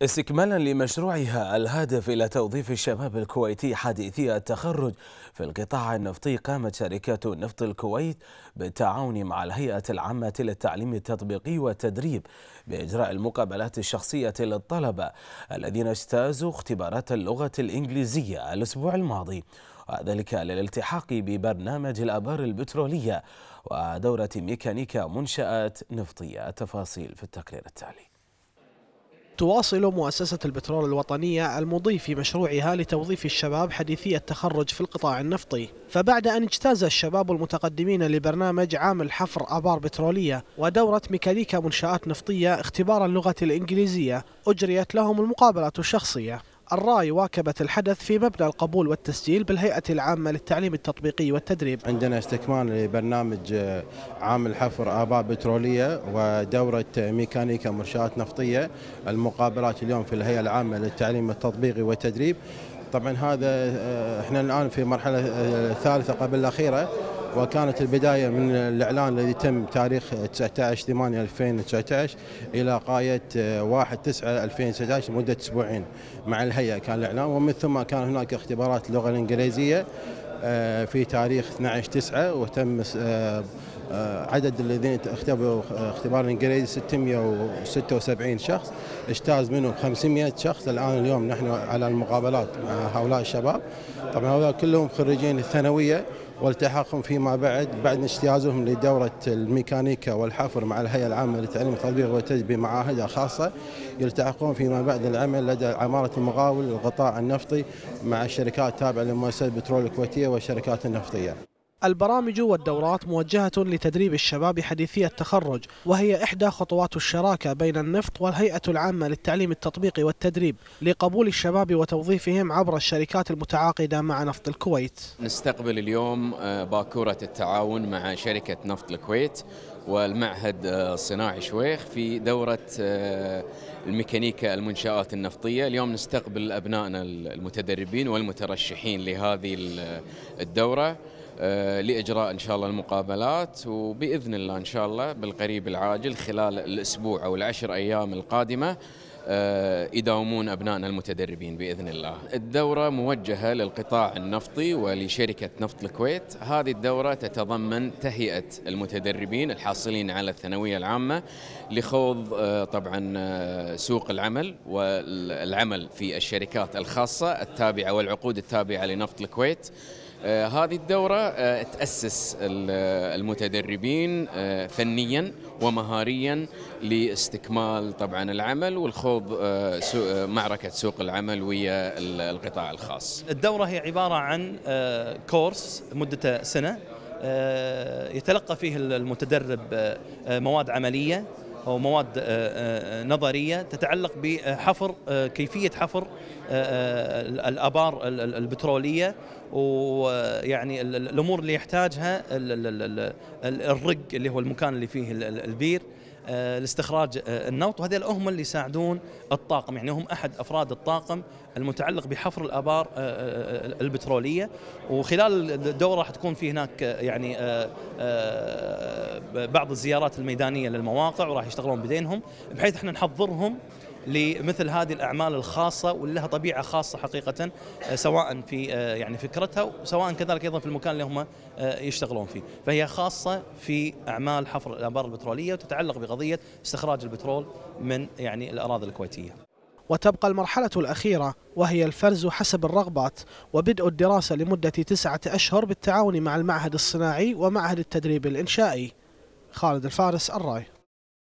استكمالا لمشروعها الهادف إلى توظيف الشباب الكويتي حديثي التخرج في القطاع النفطي، قامت شركات نفط الكويت بالتعاون مع الهيئة العامة للتعليم التطبيقي والتدريب بإجراء المقابلات الشخصية للطلبة الذين اجتازوا اختبارات اللغة الإنجليزية الأسبوع الماضي، وذلك للالتحاق ببرنامج الآبار البترولية ودورة ميكانيكا منشآت نفطية. التفاصيل في التقرير التالي. تواصل مؤسسة البترول الوطنية المضي في مشروعها لتوظيف الشباب حديثي التخرج في القطاع النفطي، فبعد أن اجتاز الشباب المتقدمين لبرنامج عامل حفر آبار بترولية ودورة ميكانيكا منشآت نفطية اختبار اللغة الإنجليزية، أجريت لهم المقابلات الشخصية. الرأي واكبت الحدث في مبنى القبول والتسجيل بالهيئة العامة للتعليم التطبيقي والتدريب. عندنا استكمال لبرنامج عامل حفر آبار بترولية ودورة ميكانيكا منشآت نفطية. المقابلات اليوم في الهيئة العامة للتعليم التطبيقي والتدريب. طبعا هذا احنا الآن في مرحلة ثالثة قبل الأخيرة، وكانت البداية من الإعلان الذي تم تاريخ 19/8/2019 إلى غاية 1/9/2019 لمدة أسبوعين مع الهيئة كان الإعلان، ومن ثم كان هناك اختبارات اللغة الإنجليزية في تاريخ 12/9، وتم عدد الذين اختبروا اختبار الإنجليزي 676 شخص، اجتاز منهم 500 شخص. الآن اليوم نحن على المقابلات مع هؤلاء الشباب. طبعا هؤلاء كلهم خريجين الثانوية، والتحاقهم فيما بعد اجتيازهم لدورة الميكانيكا والحفر مع الهيئة العامة للتعليم التطبيقي والتدريب بمعاهدها خاصة، يلتحقون فيما بعد العمل لدى عمارة المقاول القطاع النفطي مع الشركات التابعة لمؤسسة البترول الكويتية والشركات النفطية. البرامج والدورات موجهة لتدريب الشباب حديثي التخرج، وهي إحدى خطوات الشراكة بين النفط والهيئة العامة للتعليم التطبيقي والتدريب لقبول الشباب وتوظيفهم عبر الشركات المتعاقدة مع نفط الكويت. نستقبل اليوم باكورة التعاون مع شركة نفط الكويت والمعهد الصناعي شويخ في دورة الميكانيكا المنشآت النفطية. اليوم نستقبل أبنائنا المتدربين والمترشحين لهذه الدورة لإجراء إن شاء الله المقابلات، وبإذن الله إن شاء الله بالقريب العاجل خلال الأسبوع أو ال10 أيام القادمة يداومون أبنائنا المتدربين بإذن الله. الدورة موجهة للقطاع النفطي ولشركة نفط الكويت. هذه الدورة تتضمن تهيئة المتدربين الحاصلين على الثانوية العامة لخوض طبعا سوق العمل والعمل في الشركات الخاصة التابعة والعقود التابعة لنفط الكويت. هذه الدورة تأسس المتدربين فنيا ومهاريا لاستكمال طبعا العمل والخوض معركة سوق العمل ويا القطاع الخاص. الدورة هي عبارة عن كورس مدته سنة، يتلقى فيه المتدرب مواد عملية أو مواد نظرية تتعلق بحفر، كيفية حفر الآبار البترولية، ويعني الأمور اللي يحتاجها الرق اللي هو المكان اللي فيه البير لاستخراج النفط، وهذول هم اللي يساعدون الطاقم، يعني هم أحد أفراد الطاقم المتعلق بحفر الآبار البترولية. وخلال الدورة راح تكون في هناك يعني بعض الزيارات الميدانية للمواقع، وراح يشتغلون بدينهم بحيث احنا نحضرهم لمثل هذه الأعمال الخاصة واللي لها طبيعة خاصة حقيقة، سواء في يعني فكرتها وسواء كذلك أيضا في المكان اللي هم يشتغلون فيه. فهي خاصة في أعمال حفر الآبار البترولية وتتعلق بقضية استخراج البترول من يعني الأراضي الكويتية. وتبقى المرحلة الأخيرة وهي الفرز حسب الرغبات وبدء الدراسة لمدة 9 أشهر بالتعاون مع المعهد الصناعي ومعهد التدريب الإنشائي. خالد الفارس، الرأي.